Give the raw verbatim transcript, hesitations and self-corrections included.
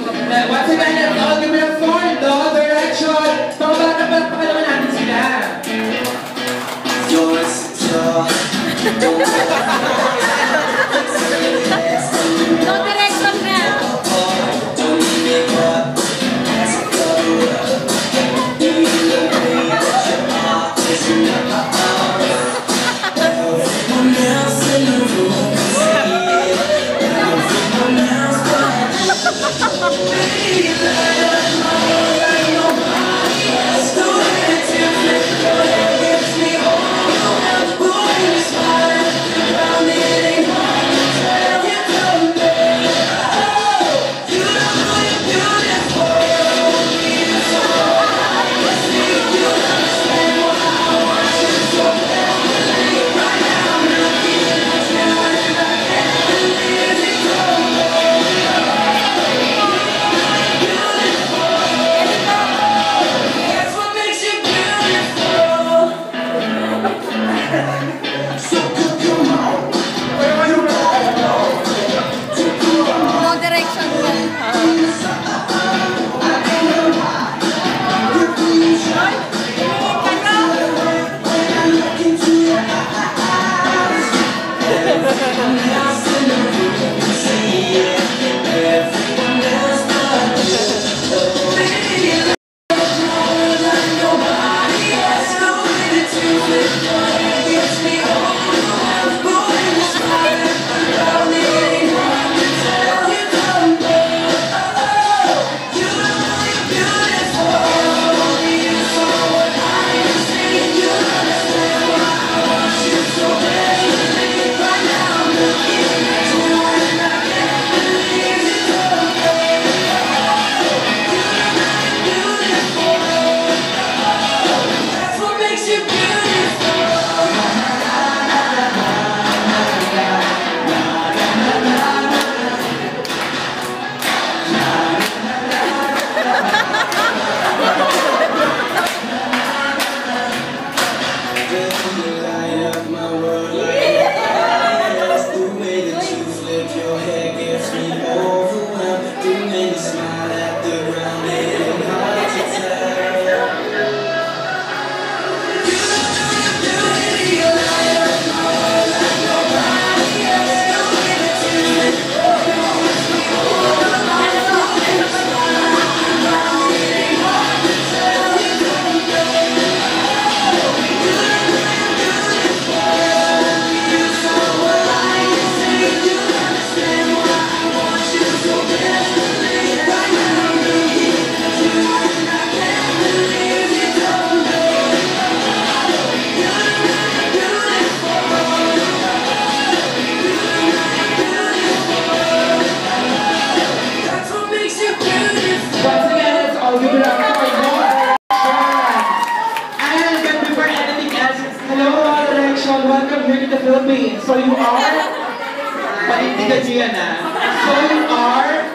Once again, let's all give it up for the direction. Mga bata pa, pakalaman natin sila. Yours, yours. No direction na. Don't leave me up. As I go up. Either way that your heart is enough. Everyone else in the room can see it. Everyone else but baby, there's more than nobody else. The way that you flip your hair gets me overwhelmed. Boy, you smile around it ain't hard to tell. You come back. Oh, you don't know you're beautiful. You're so hard to see. You understand why I want you so badly. Right now I'm looking at you and I can't believe you come back. That's what makes you beautiful. So good, come on. Where you No direction na. look into your eyes. Everyone else in the room can see it. Everyone else but you. Baby, there's more than nobody else. The way that you flip your hair gets me overwhelmed. Boy, you smile around it ain't hard to tell. You come back. Oh, you don't know you're beautiful. You're so hard to see. You understand why I want you so badly. Right now I'm looking at you and I can't believe you come back. You don't know you're beautiful. That's what makes you beautiful. You light up my world like gas. The way that you flip your hair gets me overwhelmed. The way you smile at the ground, it ain't hard to tell. You don't know your beauty. You light up my world like nobody else. The way that you flip your hair gets me overwhelmed. The way you smile at the ground, it ain't hard to tell. You come back. You don't know you're beautiful. You're so alive. You understand why I want you so desperately. Right now I'm looking at you and I can't believe you come back. You don't know you're beautiful. You don't know you're beautiful. That's what makes you beautiful. Once again, let's all give it up for the direction. And but before anything else, hello mga direction, welcome here to the Philippines. So you are, panindigan nyo yan ah. So you are